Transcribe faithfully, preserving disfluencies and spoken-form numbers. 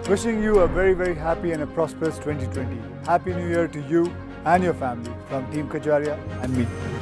Wishing you a very, very happy and a prosperous twenty twenty. Happy New Year to you and your family from Team Kajaria and me.